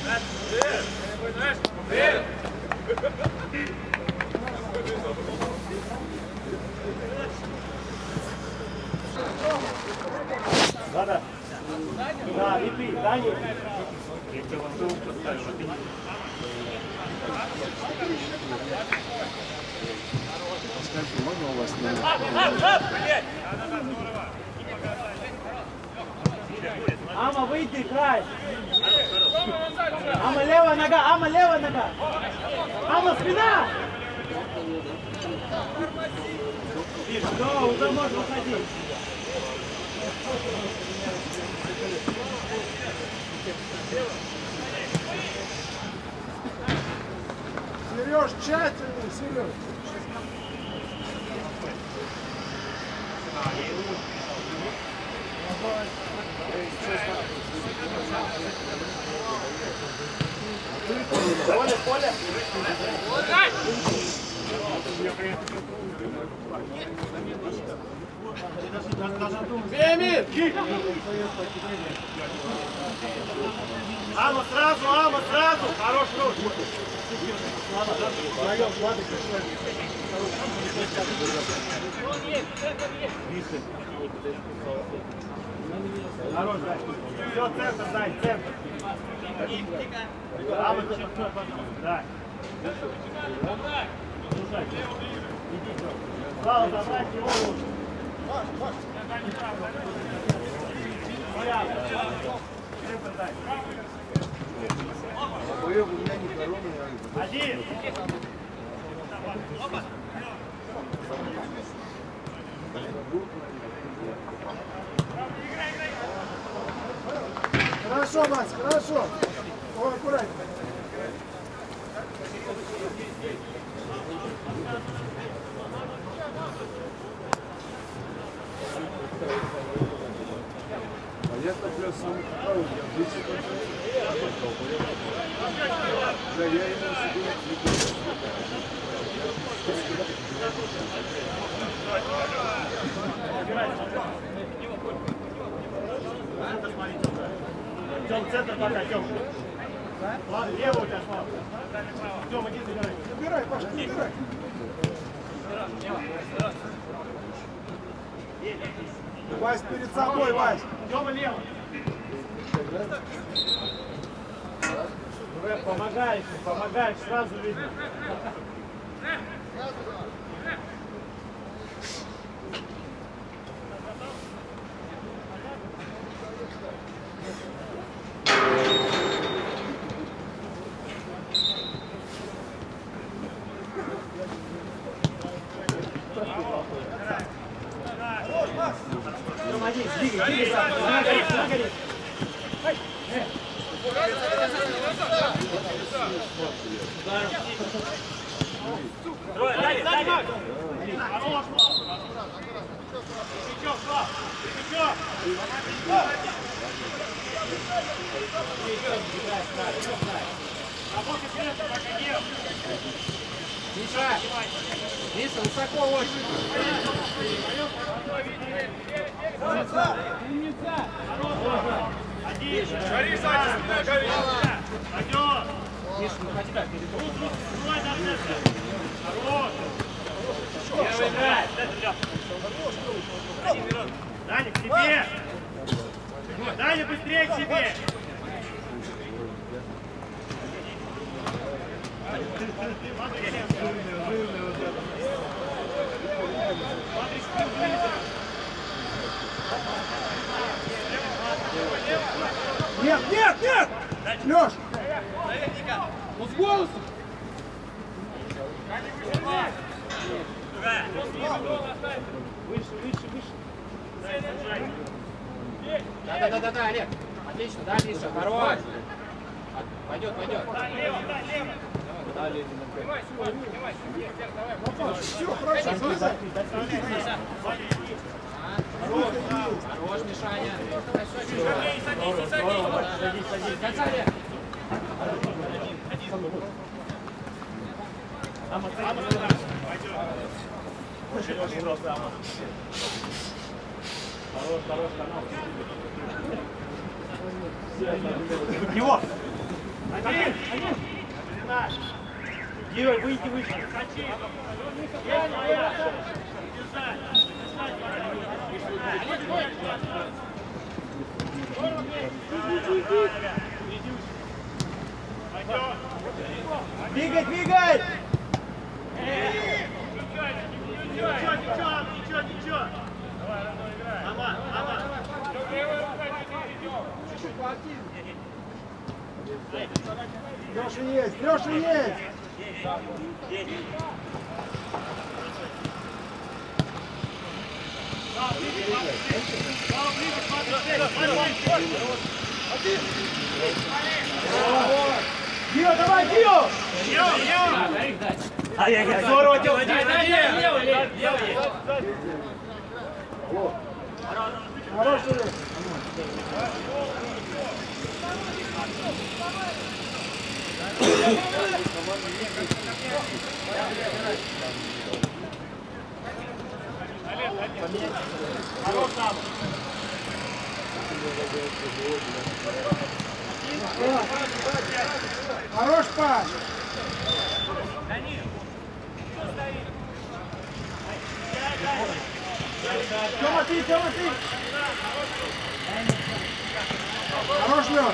Да. Да, и ты, Даня. Я тебя вас поставил, а ты не. Скажите, можно у вас на... Ама, выйди, играй. Ама, левая нога, Ама, левая нога. Ама, спина. Все, уже можно уходить. Сереж, тщательно, Сереж. Поле. Беми! Ама, сразу! Хорош руч! Хорош, дай. Все, центр, дай, центр. Ама, дай. Иди, Слава, забрать его лучше. Один. Хорошо, Макс, хорошо. О, аккуратнее. А я топлю сам кого? Я 10%. Да, я ему себе Тём, центр пока, Тём. Ладно, лево у тебя, Слава. Тём, иди забирай. Забирай, Паша, забирай. Вась, перед собой, Вась. Тёма, лево. Помогаешь, сразу видно. Двигай, горит. Дай, Макс! Хорош, Слав! Слав! Работай вперед, пока нет! Миша! Миша, высоко очень! Умница! Один! Гори, Саня, спина, гори! Пойдет! Миша, ну ходи так, перед Хорош! Первый играй! Даня, к себе! Даня, быстрее к себе! Нет! Лёш! Ну с голосом! Выше. Да, Олег. Отлично, да, Миша, хорош. Пойдет. Лево. Все, хорошо. Хорош, Мишаня. Садись. Конца, Олег. Ама, очень просто, Ама. Хорош, канал. Его! Георг, выйди выше. Двигай, двигай! Ничего. Мама. Леша есть, Леша есть! Гио, давай, Гио! Здорово, Тём! Хороший! Хорош, Паш! Тёма, ты! Хорош, Лёш!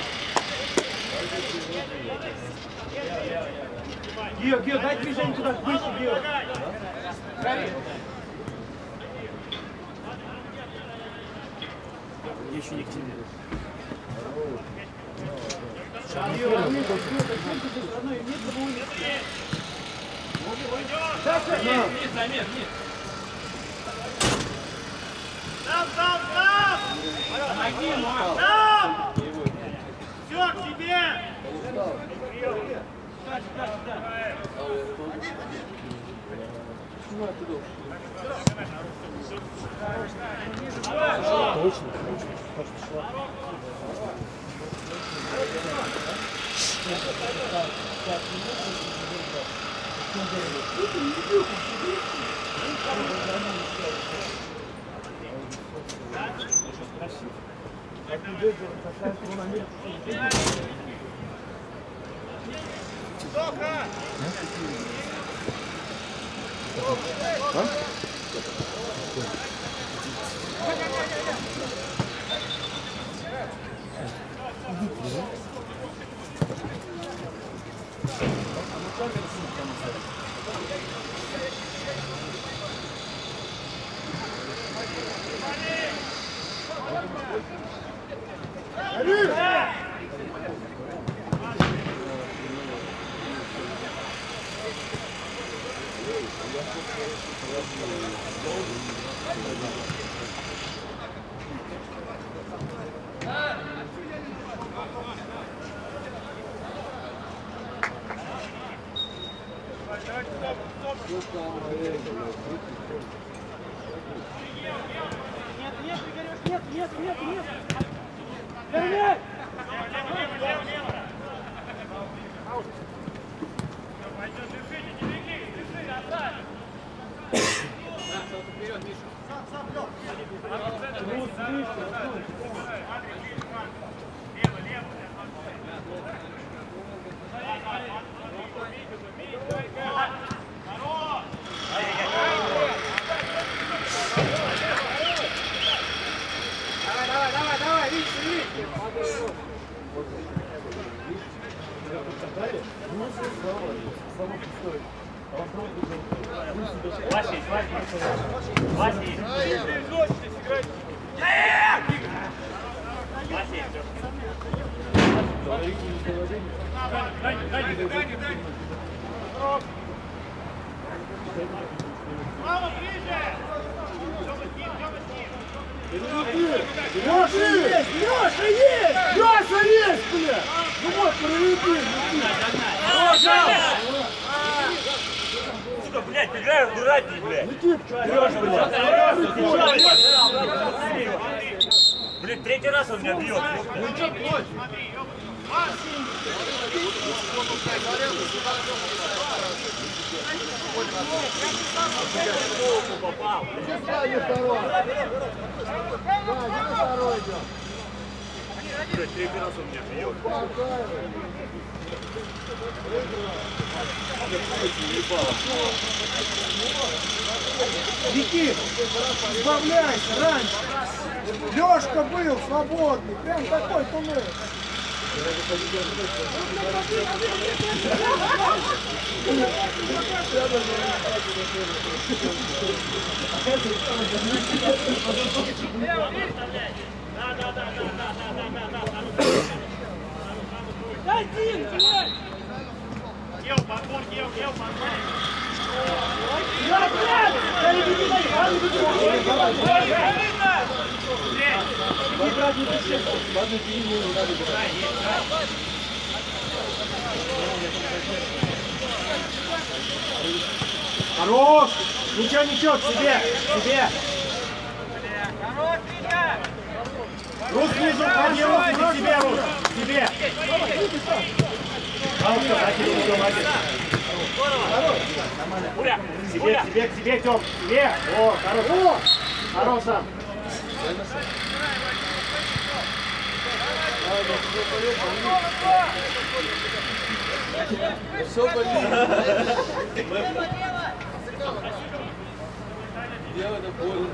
Гио, дай движение туда, выше, Гио! Еще не к тебе. Там! Все, к тебе! Леша есть! Леша есть! Леша есть, бля! Ну вот, проведи! Сука, блядь, играю в дураки, блядь! Леша, Блин, третий раз он меня бьет. Попал. Сзади второй. Да, где второй идет? Блядь, третий раз он меня бьет. Никит, избавляйся раньше. Лёшка был свободный, прям такой туннель. Ел, подбор, ел, подбор. Хорош! Ничего, ничего, к себе! К себе! Рус снизу, ходи, Рус, иди к себе, Рус! К себе! К себе, Тём, к себе! О, хорошо! Хорош сам! Все болит. Дело это больно.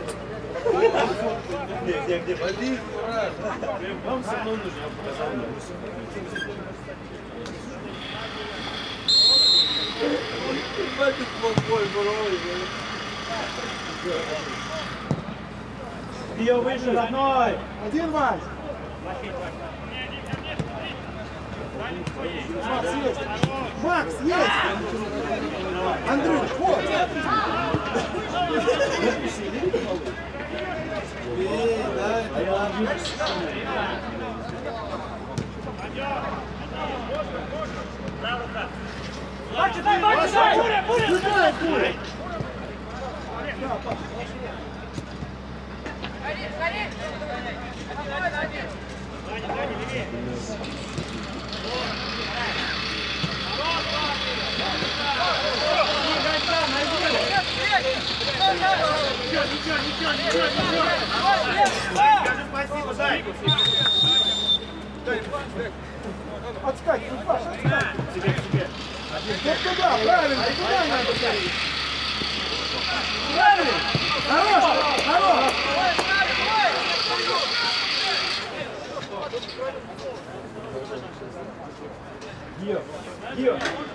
Где? Болит, брат. Вам со мной нужно, я показал. Хватит плохой, бровь. Ее выше, родной! Один, Вась! Макс есть! Макс есть! Андрюш, вот! Буря! Скажи спасибо, Зай. Отскать, Паш, отскать! Тебе, к тебе. Вот туда, правильно, туда надо ставить! Правильно! Хорош! Хорош! Гио!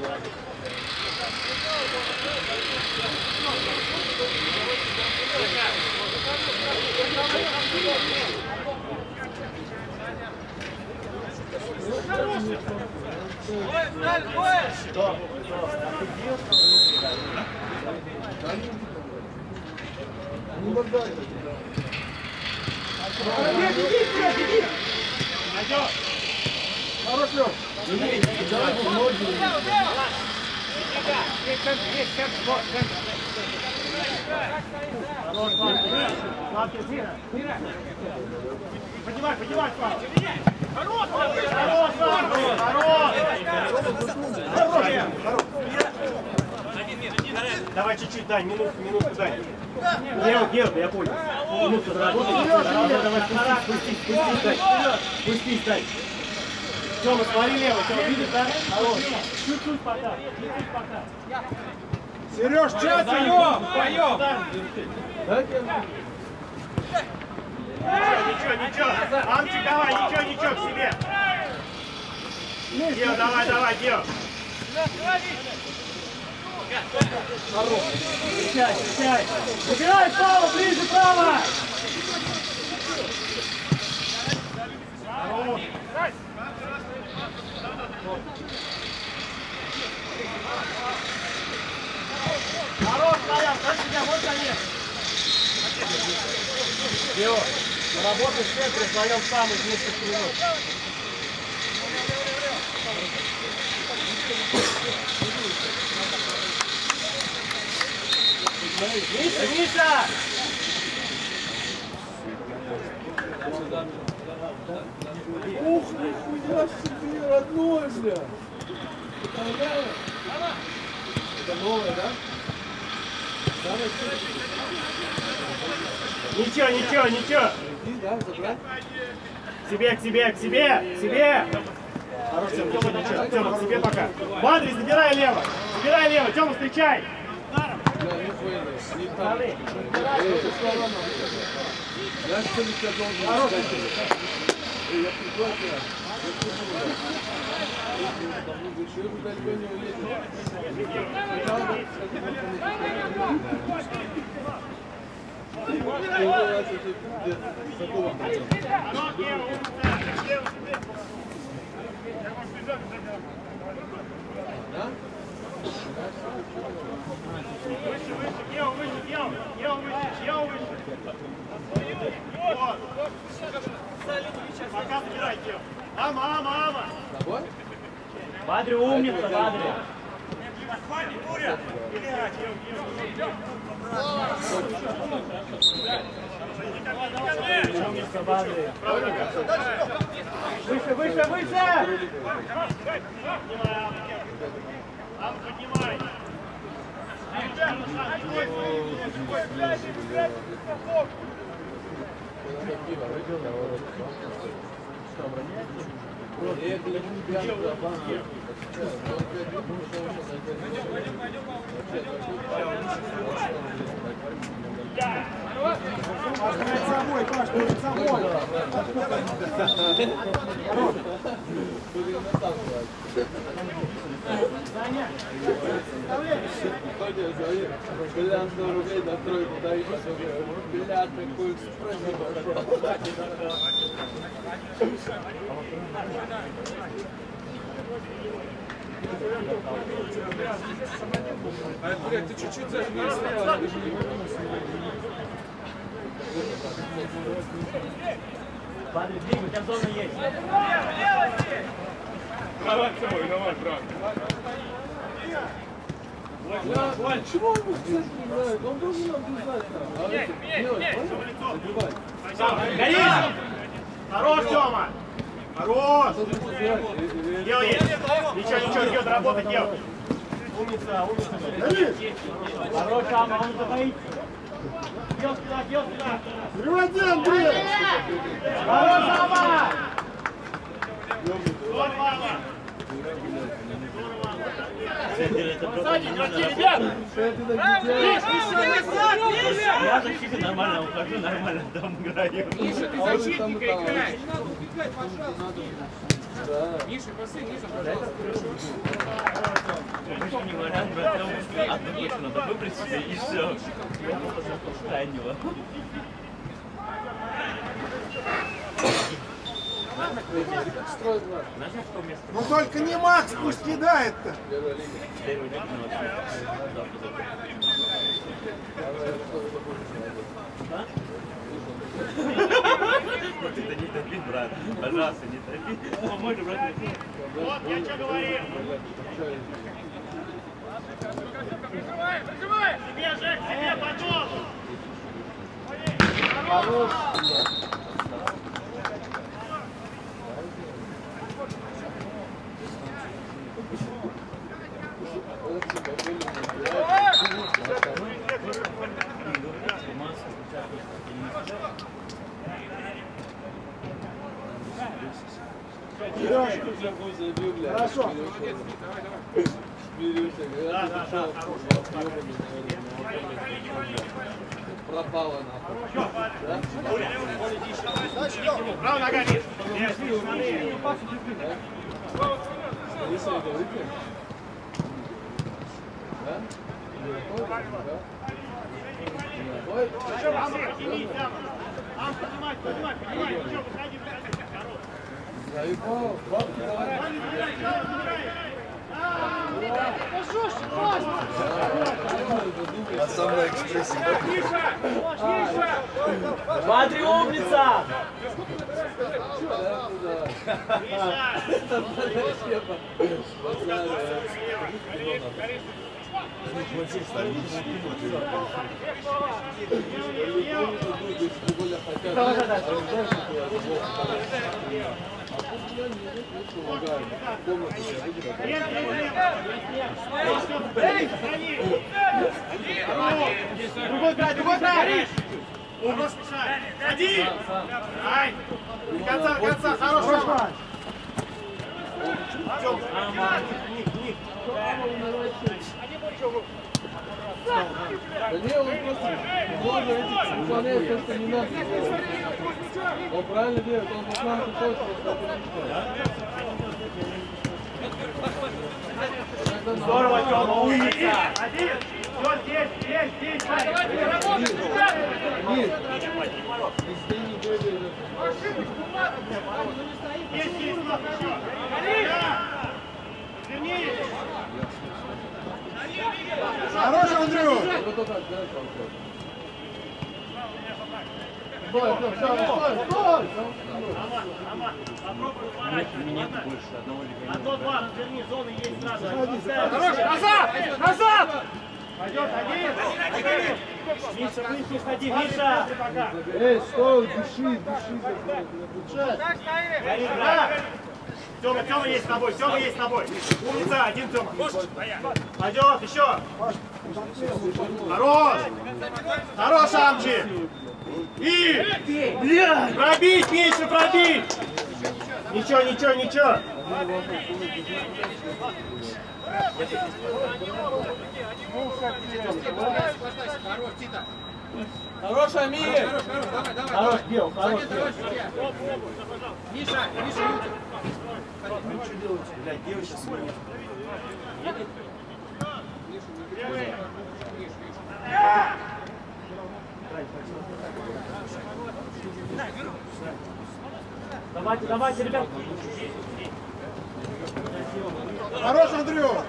Стоп! Не мордай! Иди! Найдешь. Хорош, Лёш! Поднимай, Павел. Хорош! Давай чуть-чуть, дай, минутку дай. Гео, я понял. Минутку заработай. Давай, спустись, дай. Тёма, смотри лево, Тёма, видишь, да? Хорош. Чуть-чуть пока. Сереж, чат! Поем! Ничего. Амчик, давай, ничего, к себе. Гео, давай, Гео. Встречай! Забирай право, ближе, право! Хорош, Колян, дай себя, вот конец. Гео, работай в центре, вдвоем сам из нескольких минут. Миша! Ух, нихуя себе, родной, бля. Представляешь? Это новое, да? Ничего. К себе, к себе, к себе, к себе! Хорош, Тёма, Тёма, к себе пока. Бадри, забирай лево! Забирай лево! Тёма, встречай! Я что ли тебя должен сказать? Я пригласил. Выше, выше, Гео, выше, Гео! Гео, выше, Гео, выше! Вот! Пока забирай, Гео! Ама! Бадри умница, Бадри. Умница, Бадри. Выше, выше, выше! Ам, поднимай! Перед собой, Паш, перед собой. Бля, 100 рублей на тройку даешь, а то бля, такой блядь, ты чуть-чуть зажмись. Бадри, двигай, у тебя зона есть. Давай, давай, брат. Чего он здесь не знает? Он должен нам знать. Горишь! Хорош, Тёма! Хорош! Гео есть! Ничего, Гео, доработай, Гео! Умница! Хорош, Ама, он забоится. Гео сюда. Переводи, Андрей! Хорош, Ама! Вот, мама! Я защиту нормально ухожу, нормально там играю. Миша, ты защитника играешь. Миша, пасы, Миша, пожалуйста. Обычно не говорят, братан, одну точку надо выбрать себе и все. Крайнего. Ну только не Макс, пусть кидает-то. Ты не топи, брат. Пожалуйста, не топи. Помой, брат. Вот, я что говорил! Себе, Жек, себе, потом! Хорош. Хорошо. Пропала нахуй. Право нога, Миш! Поднимай, что, выходи, А самая экспрессия. Бадри, умница! Другой край, другой край! Хорош, мешай. Ходи! Ай! До конца, хорошо. Артем, Ник. Да не, он просто выполняет то, что не надо. Он правильно делает, он по плану приходит просто. Здорово, Тёма, умница. Один. Здесь. Нет. Если не бегает. Есть, еще. Вернее. Хорош, Андрюх! Вот только отбирать Стой! Попробуй хватать. Одно-два, верни, зоны есть сразу. Хорош, назад! Пойдет один. Миша, выше ходи, Миша. Эй, стой, дыши. Тёма есть с тобой. Умница, один Тёма. Пойдет, еще. Хорош, Амчи. И, пробить, меньше пробить. Ничего. Хорош, Амир! Хорош, Гел. Миша! Ну что делать? Блядь, девочка сейчас смотрит. Давайте, ребят. Хорош, Андрюх!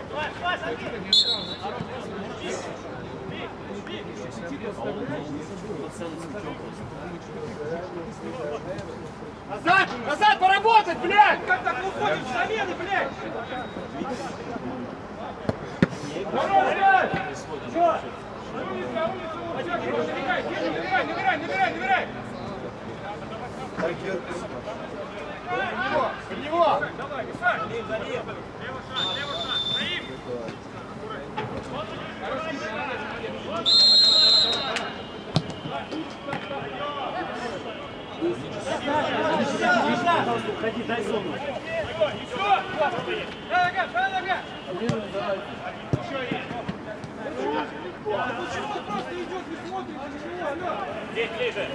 Назад, поработать, блядь! Как так мы уходим с замены, блядь? Чё? Набирай! Под него! Давай, Ходи, дай зону. Нога! Здесь ближе.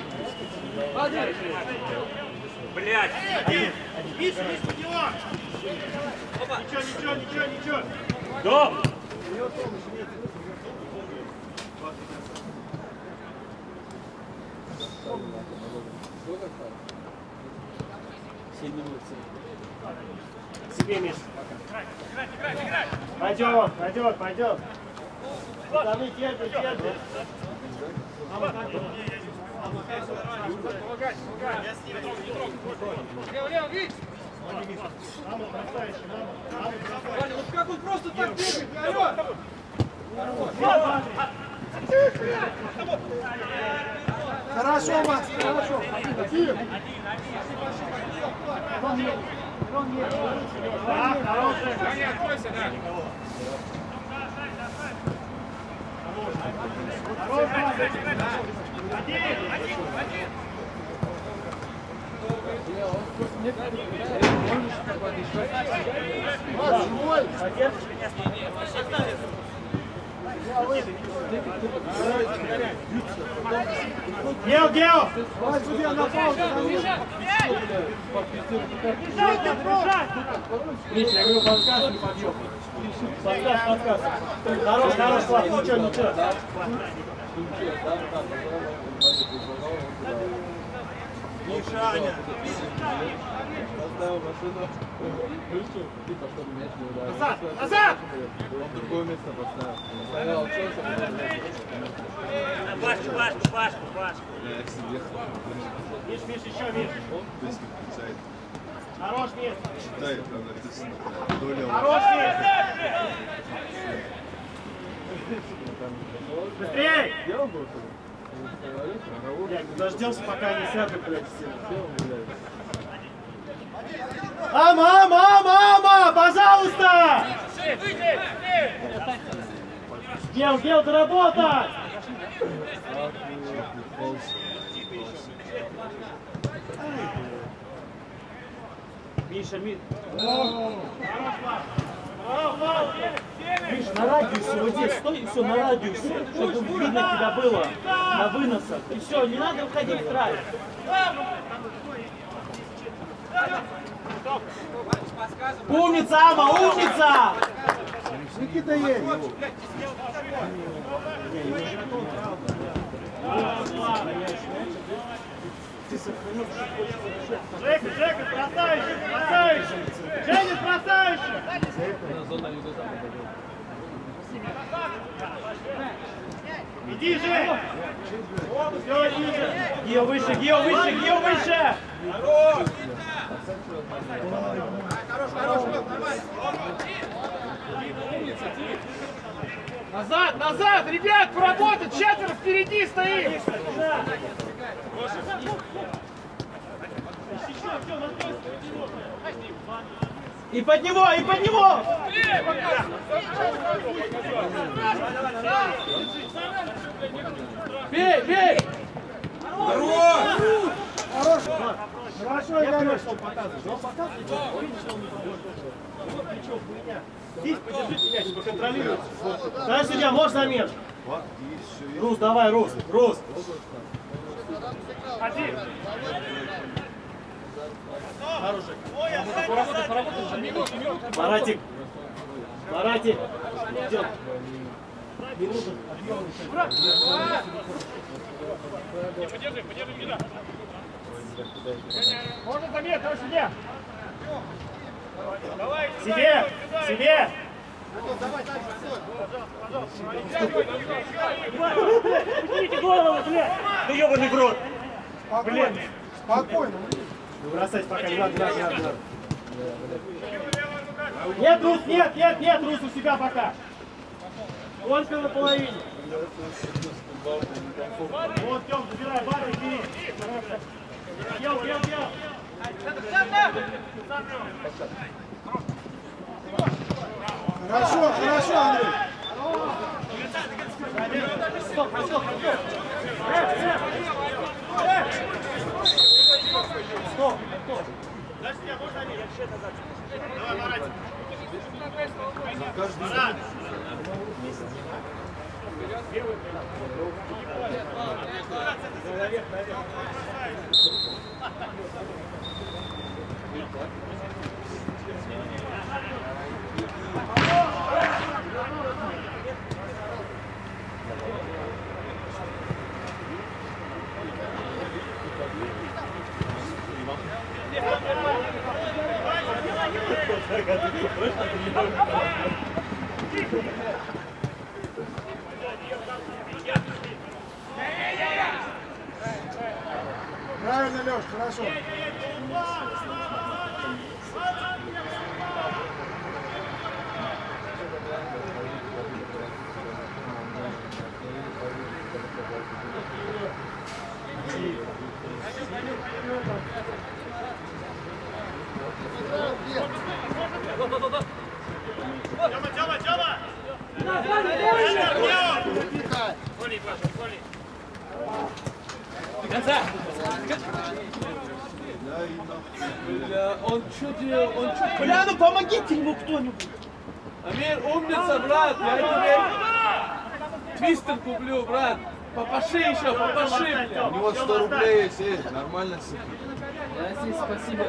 Блядь! Вниз под него! Ничего. Да! Себе, Миш. Пойдет. Пацаны, терпят. Лево, видишь? Ваня, вот как он просто так бегает, алло! Хорошо, Макс, хорошо. Один. Ваня, откройся, да. Один. Гел! Миша, я говорю, подкаст не подъем. Подкаст. Хорош, Слав, ничего. Мишаня! Поставил машину, вышел, типа, чтобы мяч не ударил. Назад! Он в другое место поставил. Стоял, челся, Пашку. Миш, еще, Миш. Хорош, Миш. Хорош, Миш. Быстрей! Блядь, дождемся, пока они сядут, блядь, все. Мама, пожалуйста! Гел, доработай! Миша, Миша, на радиусе, вот здесь, стой, и все, на радиусе, чтобы видно тебя было, на выносах, и все, не надо выходить в край. Умница, Ама, умница! Никита есть. Жека, Жека, красавище, красавище! Женя, красавище! Иди, Жень! Все, ниже! Гео выше, Гео выше, Гео выше! Назад, назад, ребят, поработать, четверо впереди стоит. И под него, и под него! Бей, бей! Хорош. Хорошо, Игорь. Здесь подержите мяч, поконтролируйте. Давай, судья, можешь замен? Рус, давай, Рус, Рус. Один. Хороший. Маратик. Маратик. Идем. Минуту. Подержи, подержи, Миша. Можно замен, давай себе. Себе, себе. Поднимите голову, блядь. Ну ёбаный в рот. Спокойно. Спокойно. Бросать пока не надо, не надо. Нет, Рус, нет, нет, нет, Рус, у себя пока. Гонка на половине. Вот, Тём, забирай, бар и бери. Ел, ел, ел. Хорошо, хорошо, Андрей. Стоп, стоп, стоп. Давай, Маратик. Марат. Правильно, Леш, хорошо. Тёма, Тёма! До конца! Бля, он что делал? Он что? Бля, ну помогите ему кто-нибудь! Амир, умница, брат! Я тебе твистер куплю, брат! Попаши еще, попаши, бля! У него 100 рублей есть, нормально все. Я здесь спасибо,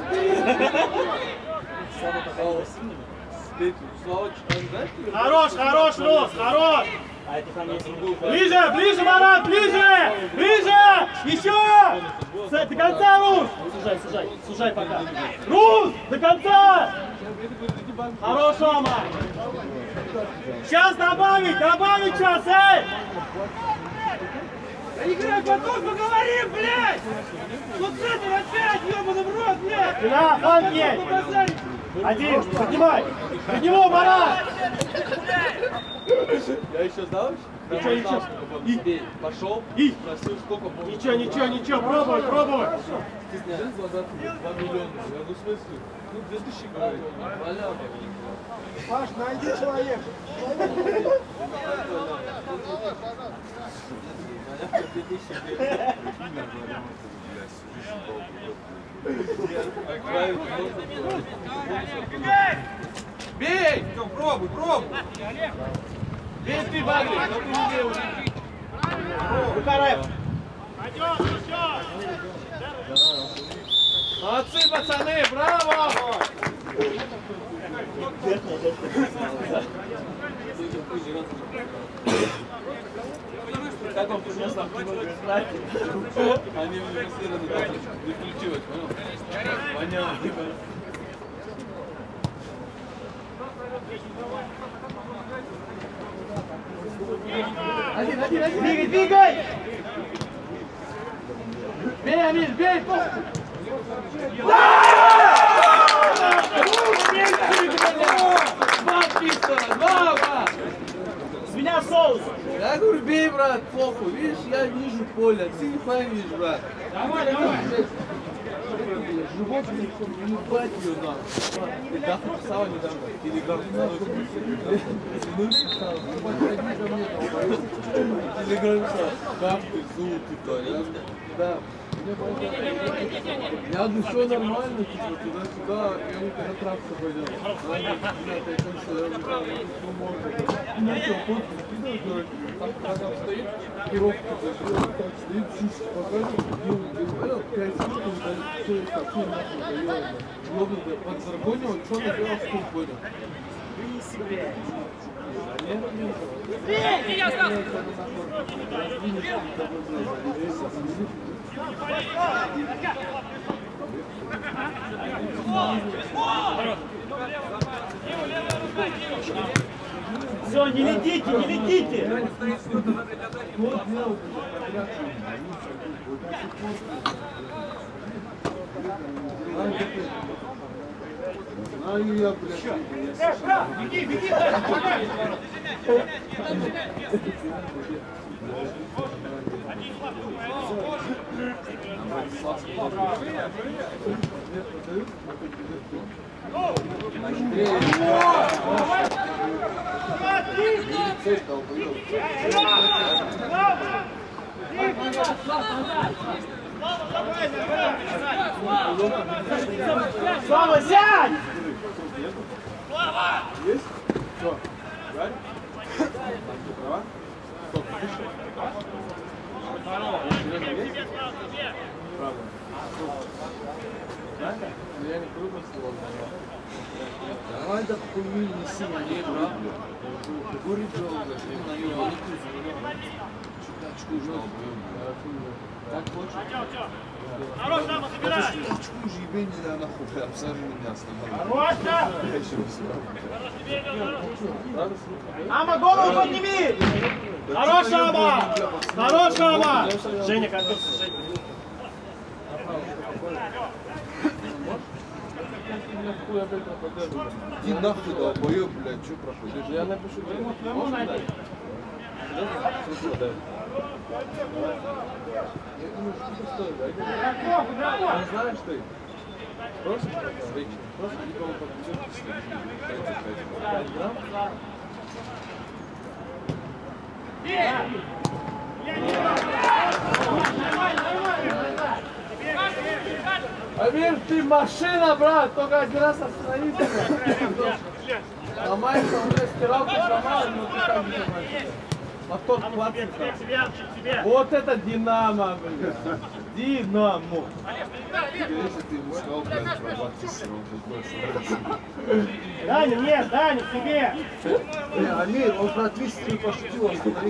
Хорош, хорош, Рос, хорош! Ближе, ближе, Марат, ближе! Ближе! Еще! До конца, Рус! Сужай, сужай, сужай пока. Рус, до конца! Хорош, Ама! Сейчас добавить, добавить сейчас, эй! Да играй, потом поговорим, блядь! Вот с этим опять, ёбаный в рот, блядь! Да, фан есть! Один, поднимай! Под него, Марат! Я еще знал? Ничего, ничего. И пошел, И. спросил, сколько будет. Ничего, ничего, ничего, пробуй, пробуй! Ты снижен задаток 2 миллиона. Я ну в смысле? Ну 2000 говорит. Валял. Паш, найди человека. Валял 2000 говорит. Бей! Пробуй, пробуй! Бей ты, Багри! Но ты не бей уже! Бухараев! Молодцы, пацаны! Браво! Как вам принесло играть? Они уже последовательно должны переключивать, понял? Понятно. Один! Двигай, двигай! Бей, Амиль, бей! Два пистона, два! С меня соус! Я говорю, бей, брат, похуй, видишь, я вижу поле, ты не видишь, брат. Давай! Живот не ебать ее нахуй. И да, писала недавно, телеграм писал, телеграм писал, как ты, зуб, да. Я говорю, все нормально, типа, туда-сюда, я говорю, на тракцию пойдем. Ну что, вот, там стоит, пирог стоит, чушь показывает, 5 секунд, все есть такие нахуй, ёбнутый, подзаргонил, что он сделал, что понял. Все, не летите, не летите! Знаю я, блядь. Беги, беги! Слава, сядь! Есть? Что? Гарри? Права? Стоп, Серьезно, есть? Правда. Я не круто слово. Давай да хуйню неси, не правда. Гори джоу, блядь, на его, не кузу. Чутачку жёл, так хочешь? Хорош, Дама, забирай! Чутачку же ебей нельзя нахуй, прям сами меня останавливай. Хорош, Я еще все. Ама, голову подними! Хорош, Ама! Хорош, Ама! Женя, готовься, Женя. Иди нахуй, долбоёб, блядь, чё проходишь? Я напишу тебе. Можно дать? Я думаю, что ты стоит, да? Не знаешь ты? Просто никого подпечет, если 5 грамм. Амир, ты машина, брат, только один раз остановись. Ломается, уже стиралку сломал, но ты так не ломаешь. Мотор платит. Вот это Динамо, блин. Динамо. Если ты ему сказал, блядь, про 20 срок, какой Даня, нет, Даня, к тебе! Амир, он про 200 пошутил, остановись.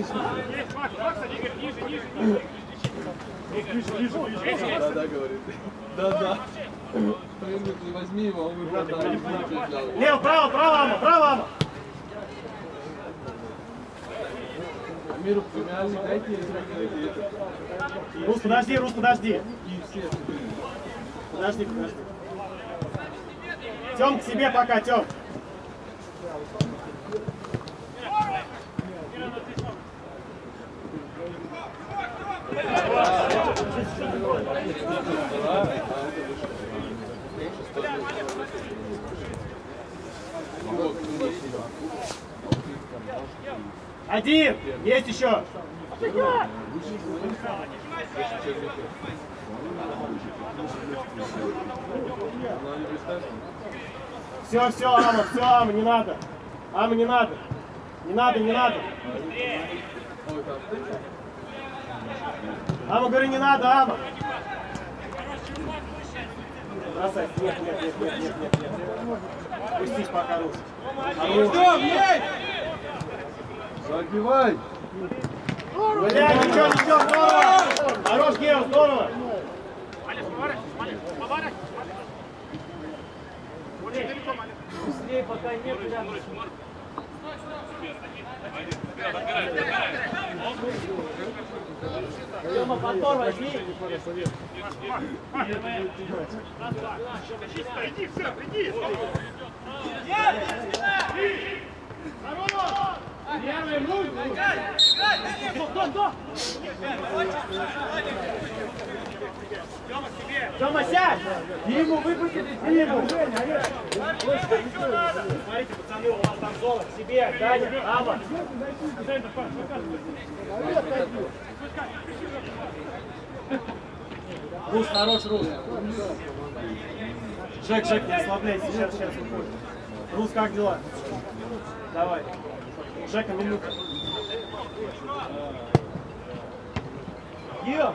Да-да, говорит. Да-да. Возьми его, он выпадал. Лев, право, право, Ама, право, Ама! Амиру премиальный дайте и Рус, подожди, Рус, подожди. и все. Подожди, подожди. Тём, к себе пока, Тём. Один! Есть еще! Все, Ама, не надо. Ама, не надо. Не надо. Ама, говорю, не надо, Ама. Бросай. Нет. Пустись пока, Рус. Забивай! Бля, ничего, здорово! Хорош, Гео, здорово! Быстрее, пока нет, рядом. Тёма, повтор возьми. Иди, все, иди. Первый муть. Тёма, сядь! Ему выпустили, ему! Смотрите, пацаны, у вас там зона. К себе, Даня, Ама. Рус, хорош, Рус. Жек, не расслабляйся, сейчас уходит. Рус, как дела? Давай. Жека, минута. Гио!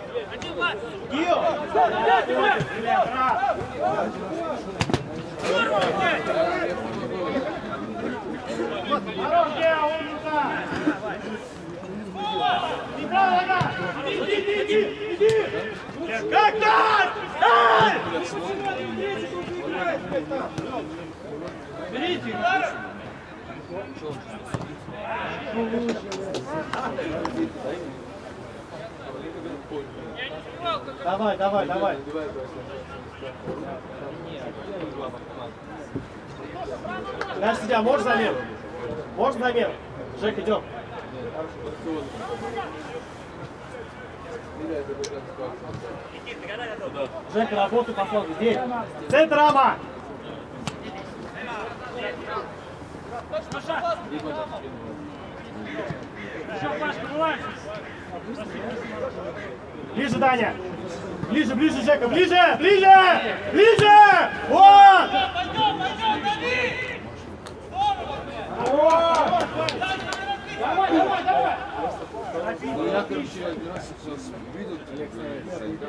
Хорош, Гео, умница! Иди! Как так? Берите! Давай. Дальше тебя, можешь замену? Можешь замену? Жек, идем. Жека, работай, посмотри. Здесь. Центр, Ама! Ближе, Даня! Ближе, Жека! Ближе! Вот! Давай! Ну, я, короче, один раз сейчас увидел, Сайга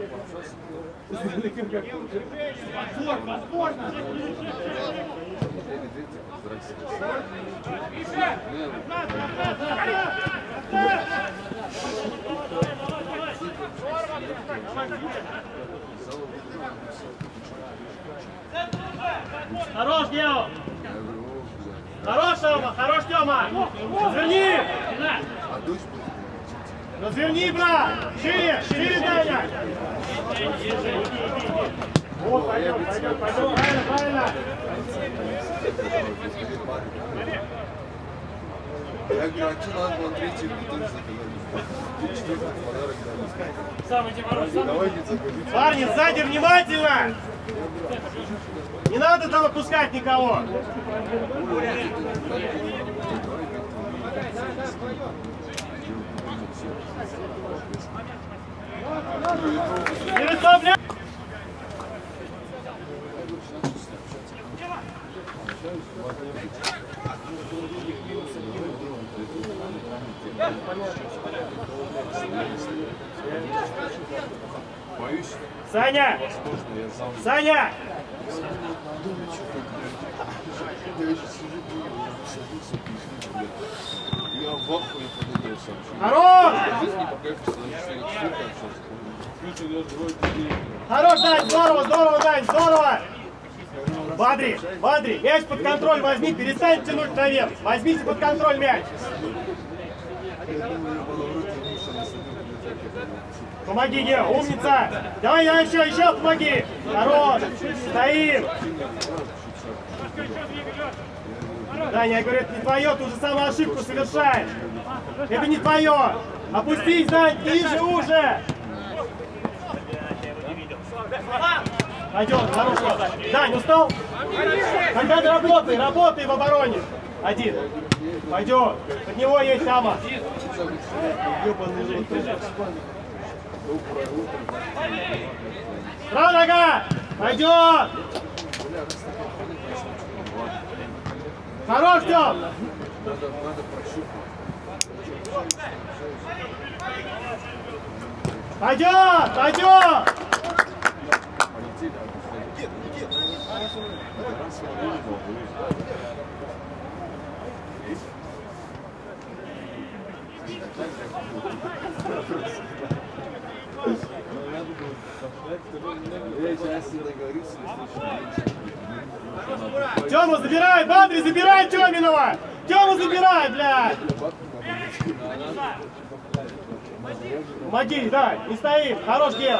Хорош, Гео! Хорош, Тёма! Разверни! Разверни, брат! Шире, Даня! Вот, пойдем, правильно! Я говорю, а что надо было третий бутыль заказать? Четвертый подарок. Парни, сзади внимательно! Не надо там отпускать никого! Не расслабляй! Боюсь, Саня! возможно, я сам... Саня! Я еще сижу, садился, пишу, блядь. Я в ахуе подумал сам. Хорош! Здесь не пока столько общался. Хорош, Дань, здорово, Дань, здорово! Бадри, мяч под контроль возьми, перестань тянуть наверх. Возьмите под контроль мяч. Помоги, Гео, умница! Давай еще помоги! Хорош! Стоим! Даня, я говорю, это не твое, ты уже самую ошибку совершаешь! Это не твое! Опустись, Дань, ниже уже! Пойдем, хорошо. Дань, устал? Тогда работай в обороне. Один. Пойдем. Под него есть Ама. Правая нога! Пойдет! Хорош, Тём! Надо прощупать. Пойдет! Пойдет! Тёму забирай! Бандри, забирай Тёминова! Тёму забирай, блядь! Помоги, да, не стоит, хорош дел!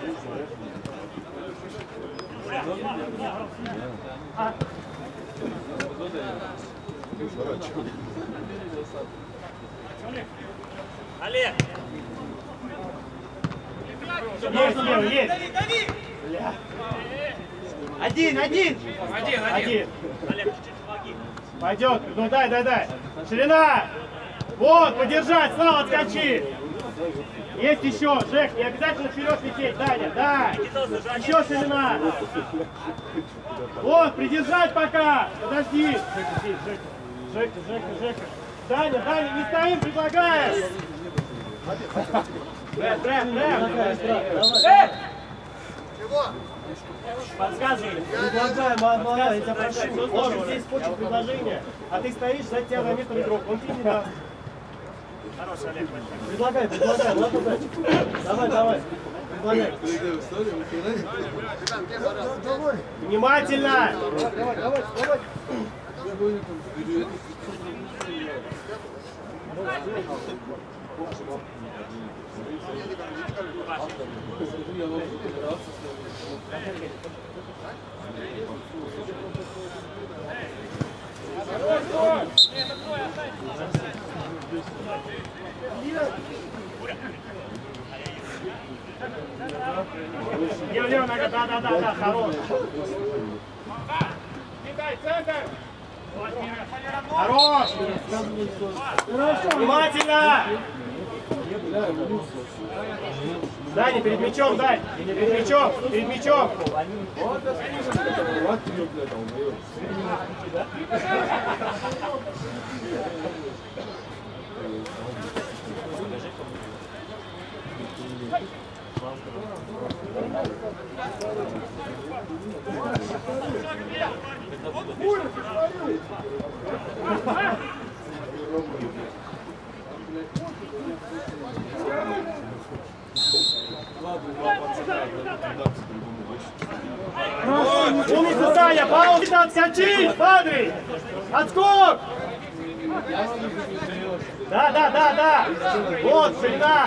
Олег! Есть, Лева, есть! Бля. Один! Один! Олег, чуть-чуть помоги. Пойдет, ну дай! Ширина! Вот, подержать, Слава, отскочи! Есть еще, Жек, не обязательно вперед лететь, Даня, да! Еще ширина! Вот, придержать пока! Подожди! Жека! Даня, не стоим, предлагаем! Брат! Подсказывай. Предлагаем, я тебя прошу. Он здесь хочет предложение, а ты стоишь, за тебя на метр игрок. Он тебе не даст. Хороший Олег. Предлагай, ладно, дальше. Давай. Предлагай. Внимательно! Давай. Лево, нога, да, хорош. Хорош! Внимательно! Даня, перед мячом, Дань! Перед мячом! Умница, Саня! Пауза, отскочи! Падай! Отскок! Да! Вот, ширина!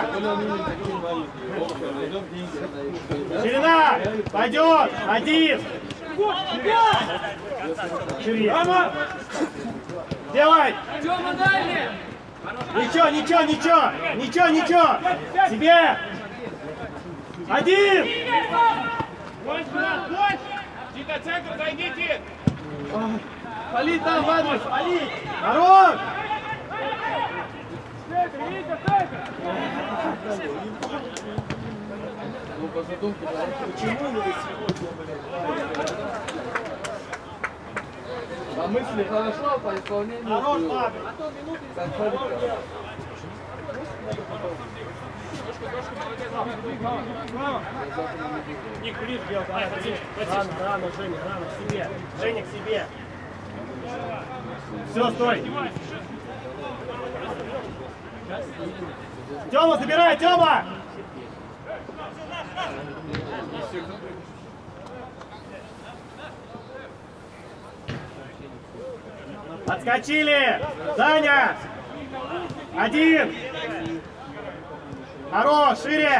Ширина! Пойдет! Один! Ширина! Делай! Ничего! Тебе! Один! Больше! Тихо, центр, зайдите! Пали там, Вадрис, пали! Хорош! Почему мы сегодня, блядь? А мысли хорошо по исполнению. Хорош, Павел! Ник, ближе делай, рано, Женя, к себе. Женя, к себе. Все, стой. Тёма, забирай, Тёма! Отскочили! Даня! Один! Хорош, шире!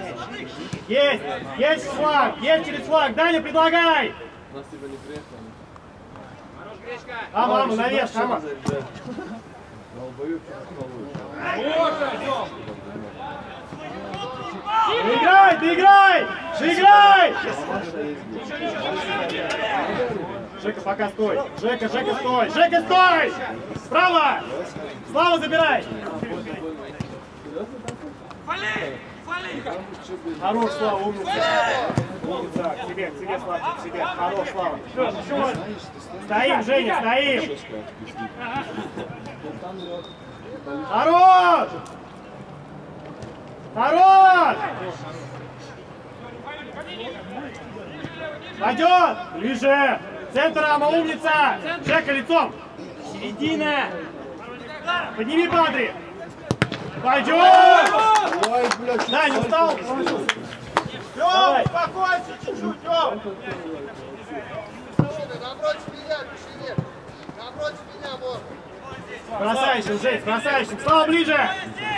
Есть флаг! Есть через флаг! Даня, предлагай! А, мама, навес, мама! Доиграй! Жека, пока стой! Жека, стой! Жека, стой! Справа! Слава, забирай! Хорош, Слава, умница! Умница, к себе, Славчик, к себе. Хорош, Слава. Стоим, Женя, стоим. Хорош! Хорош! Пойдет! Ближе! Центр, Ама, умница! Жека, лицом! Середина! Подними, Бадри! Пойдет! Ой, блядь, Да, не устал? Тём, успокойся чуть-чуть, Тём! Напротив меня, пиши. Напротив меня, вот. Бросающим, Жень, бросающим! Слава, ближе!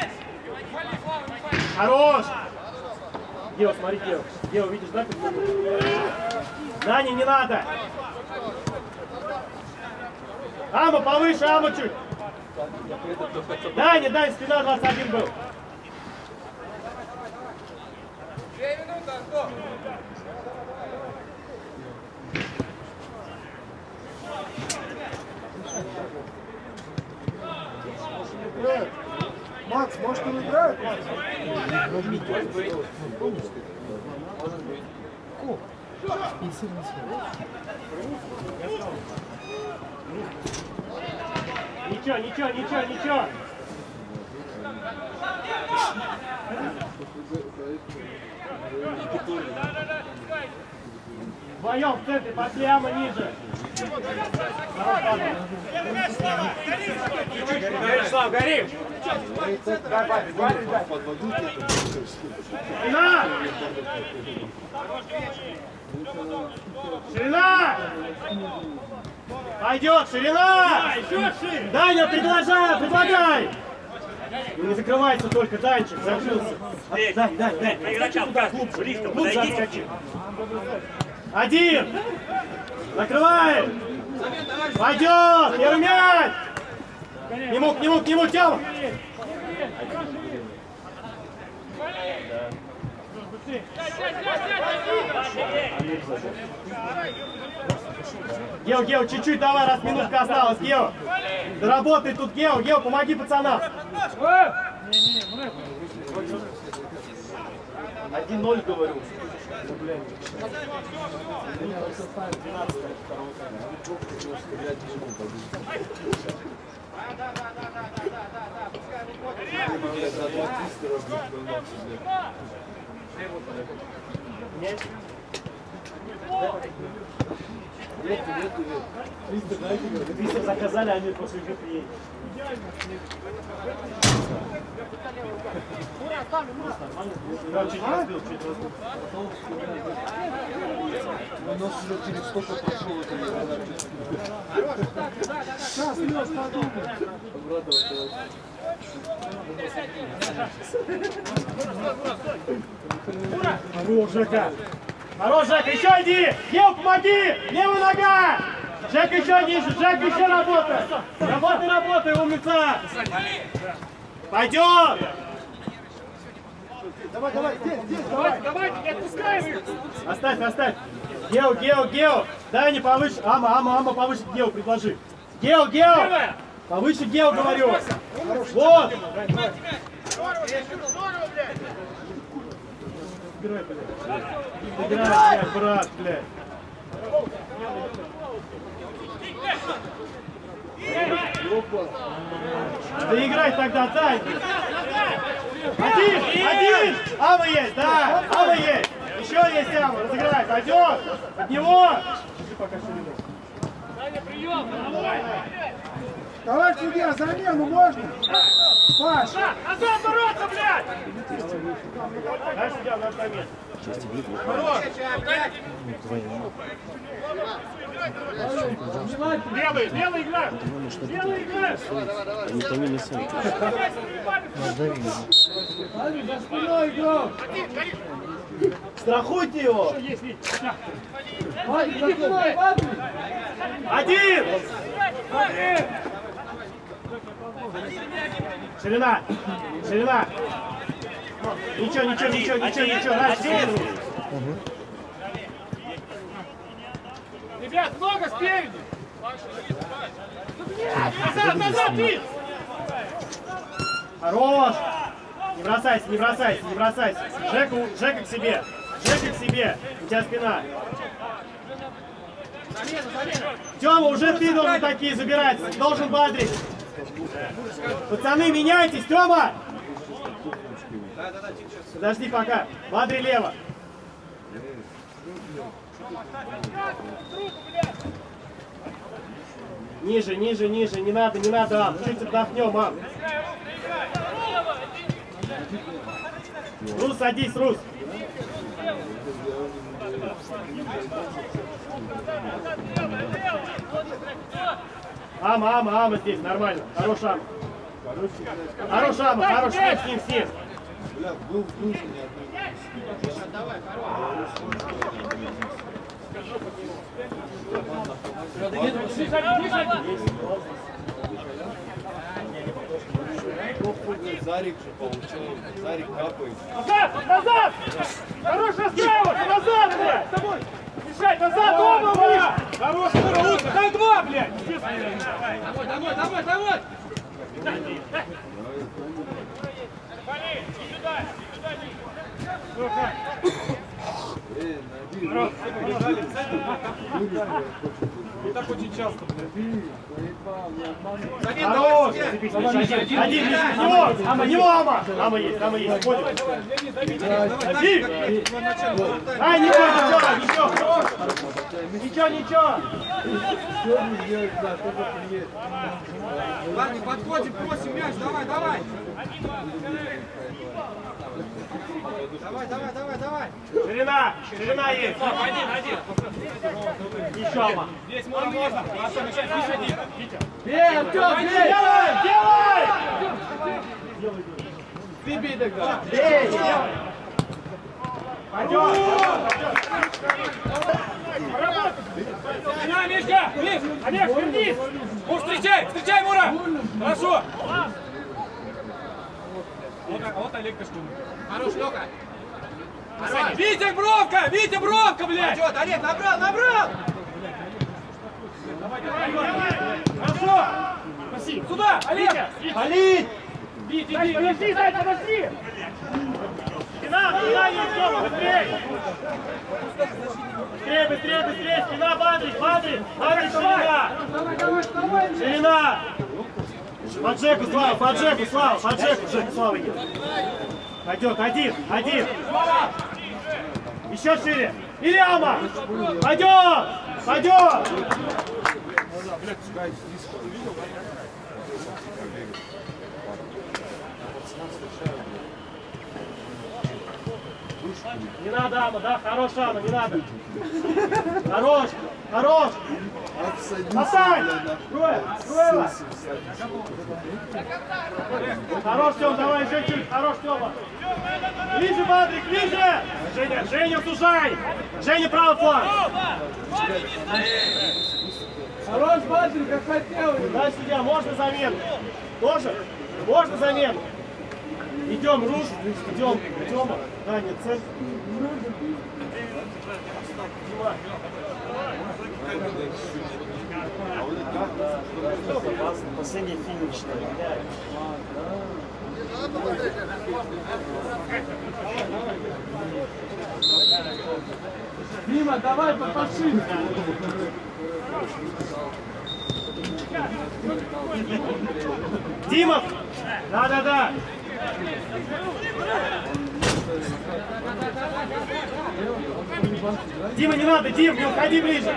Хорош! Гео, смотри, Гео. Гео, видишь, да? Дани, не надо! Ама, повыше, Ама чуть! Даня, Дань, спина 21 был. 2 минуты, Антон. играет. Макс, может он играет? Макс? Ничего. Вдвоем в центре, пошли Ама ниже. Слав, гори! Ширина! Пойдет, ширина! Даня, предлагай! Не закрывается только, Данчик, закрылся. Дай. Глубже отскочи. Один! Закрываем! Пойдет! Первый мяч! К нему, Тёма! Гео, чуть-чуть давай, раз минутка осталась, Гео. Доработай тут, Гео, помоги пацанам. 1-0 говорю. Нет. Твистер заказали, они после игры приедут. Чуть разбил. У нас уже через столько прошло это игра. Сейчас, Лёш, подумай. Хорош, Жека, еще иди! Гео, помоги! Левая нога! Жека еще ниже, Жека еще работай! Работай, умница! Пойдет! Давай, здесь, давай, не отпускай их! Оставь! Гео! Дай не повыше, Ама, повыше Гео предложи. Гео! Повыше Гео, говорю! Вот! Играй, брат, блядь! Да играй тогда, дай! Один! Ама есть, да! Ама есть! Еще есть Ама, разыграй, пойдет! От него! Давай судья, замену можно? Паш! Назад бороться, блядь! Дай судья, наш момент. Белый играет! Никто не мешает. За спиной игрок! Страхуйте его! Вадик, за спиной, Вадик! Один! Ширина! Ничего, раньше. Ребят, много спереди! Назад, ты! Хорош! Не бросайся! Жека к себе! Жека к себе. У тебя спина. Тёма, уже ты должен такие забирать. Должен Бадрик. Пацаны, меняйтесь, Тёма! Подожди пока. Бадри лево. Ниже, ниже, ниже. Не надо, не надо, Ам. Чуть отдохнем, Ам. Рус, садись, Рус. Ама здесь, нормально. Хорош Ама. Хорош Ама, хорош, с ним. Бля, был в душе, не Давай, Зарик же получил. Зарик капает. Назад! Хорошая справа! Назад, блядь! С тобой! Мешай, назад! Оба, блядь! Хорошая, лучше! Дай два, блядь! Давай! Не так очень часто. Хорош! Один, него, Ама! Ама есть, ходит. Ай, ничего! Парни, подходим, просим мяч, давай! Давай! Ширина есть! Один! Еще Ама! Здесь можно! Здесь один! Бей, Артём, делай! Ты бей тогда. Бей! Пойдем! На, Мишка! Олег, вернись! Встречай, Мура! Хорошо! Вот Олег Кашкун. Хорош, Лёка! Витя, бровка, блядь! Олег, набрал! Давай! Хорошо! Спасибо! Сюда, Олег! Халид! Подожди, Зай, подожди! Спина, Тёма, быстрее! Быстрее! Спина, Бадрик, ширина! Ширина! Под Жеку, Слава идет. Пойдет, один. Еще шире. Ильяма! Пойдет! Не надо, Ама, да? Хорош, Ама, не надо. Хорош! Отстань! Строева! Хорош, Тём, давай, еще чуть. Хорош, Тёма. Ближе, Бадрик, ближе! Женя, сужай! Женя, правый фланг! Хорош, Бадрик, как хотел. Да, судья, можно замену? Тоже? Можно замену? Идем, Руш, идем, Тёма. Да, нет, цель. Последний финиш. Дима, давай попаши. Дима! Да. Дима, не надо, Дим, не уходи ближе.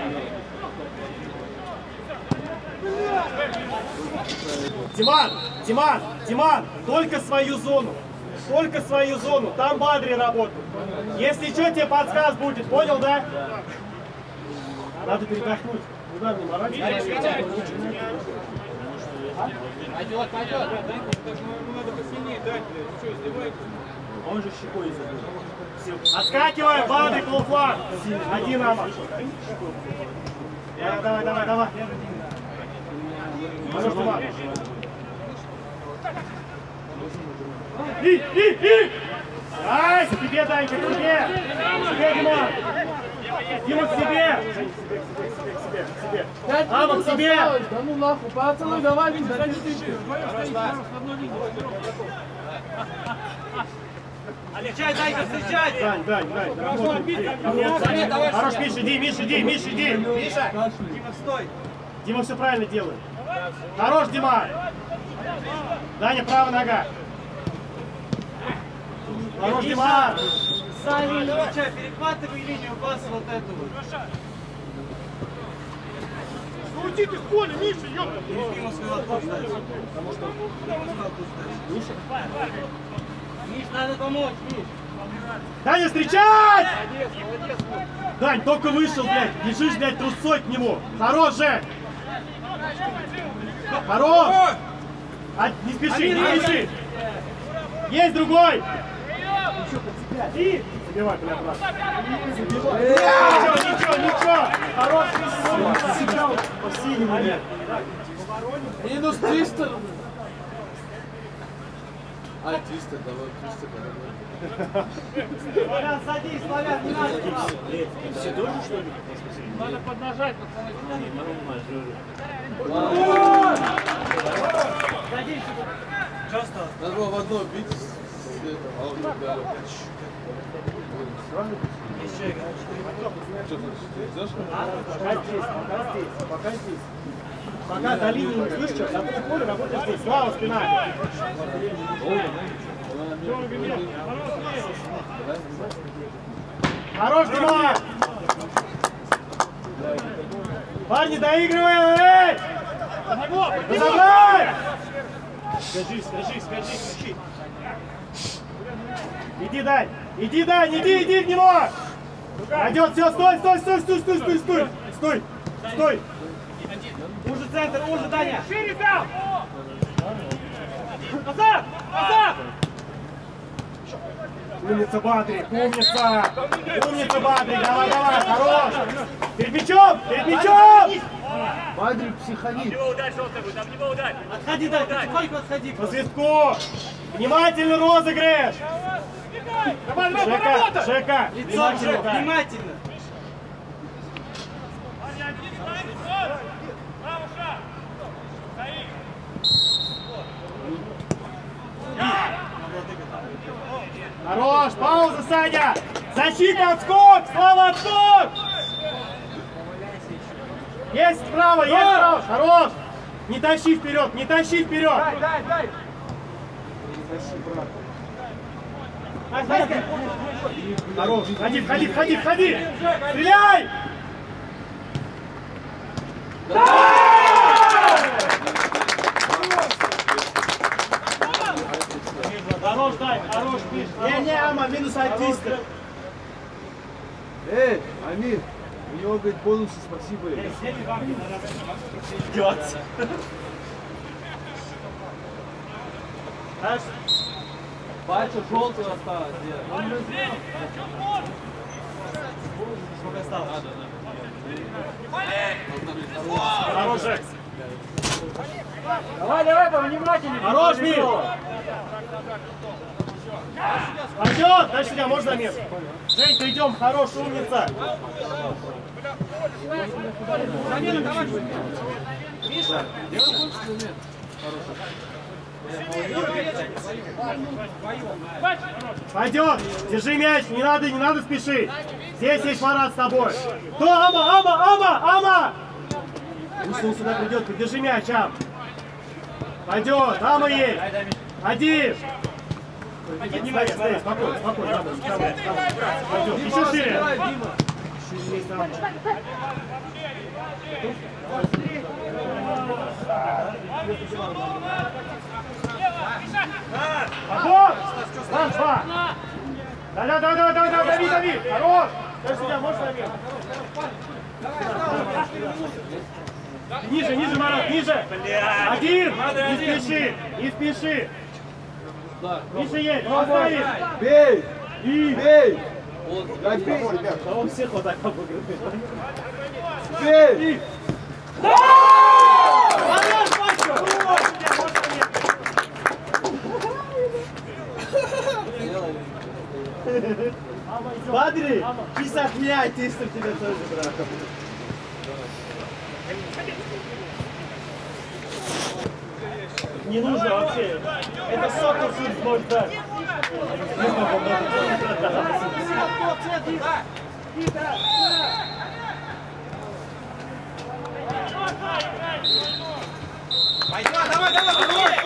Диман, только свою зону. Там Бадри работает. Если что, тебе подсказ будет, понял, да? Надо передохнуть. Куда мне морать? Пойдет. Надо посильнее дать, блядь. Ты что, издеваетесь? Он же щекой забил. Отскакивай, Бадри, полуфлаг. Один Ама. Давай. Хорошо, Диман. И! Ай, к тебе, Данька, к тебе! К тебе, Диман! Дима, к себе! К себе! Ама, к себе! Да ну нахуй, пацаны, давай, Витя, Встречай, Зайка, встречай! Дань, работай. Хорош, Миша, иди, Миша, иди. Миша! Дима, стой! Дима все правильно делает. Хорош, Дима! Даня, правая нога. Хорош, Дима! Сами, встречай, перехватывай линию паса вот эту вот. Ну уйди ты в поле, Миша, ёпта! Дима свой лоток дай. Миш, надо помочь, Миш. Даня, встречай! Дань, только вышел, блядь. Лежишь, блядь, трусцой к нему. Хорош же! Хорош! Не спеши, не спеши. Есть другой! Забивай, бля, брат. Ничего. Хорош, по синему, блядь. Минус 300. А, 300, давай, 300, давай. Славян, садись, Славян, не надо. Все тоже, что ли? Надо поднажать, пацаны. Садись. Что осталось? Надо было в одно бить с этого, а он не ударил. Еще игра. Что ты знаешь, Пока здесь. Пока до линии не слышишь, а ты поле работаешь здесь. Слава, спина. Хорош, Дима! Парни, доигрываем, эй! Разобрай! Скажи, кричи. Иди, Дань, иди в него! Пойдет, все, стой! Уже центр, уже, Даня! Шире там! Назад! Умница, Бадрик, умница, Бадрик, давай, хорош! Перед мячом! Бадрик психанит. Отходи, Дань, потихоньку отходи. По свистку! Внимательно розыгрыш! Жека! Лицо, внимательно. Хорош! Пауза, Саня! Защита, отскок! Слава, отскок! Есть справа! Хорош! Не тащи вперед! Дай! Хорош! Входи! Стреляй! Хорош, дай! Хорош, Миш! Не, Ама, минус 100. Амир, у него, говорит, бонусы, спасибо. Идет. Бачу, желтый осталось. Сколько осталось? Хорош, Жек! Давай, повнимательнее! Хорош, Миш! Пойдет! Дальше тебя можно замес? Жень, ты идем, хорош, умница! Замена, давай! Миша! Пойдет! Держи мяч, не надо спешить! Здесь есть Марат с тобой! Кто? Ама! Пусть он сюда придет, держи мяч, Ам! Пойдет! Ама есть! Один! Стой, спокойно, пойдет! Еще шире! Есть Ама! Пошел! Раз, два! Дави! Хорош! Дальше тебя можешь замер? Ниже, Марат, ниже! Один! Не спеши! Миша есть, он стоит! Бей! Бей! Да он всех вот так обыгрывает. Бей! Бадри, 50 меня, и 300 тебе тоже, брат. Не нужно вообще. Это сокол сможет дать. Пойдем, давай, давай, давай!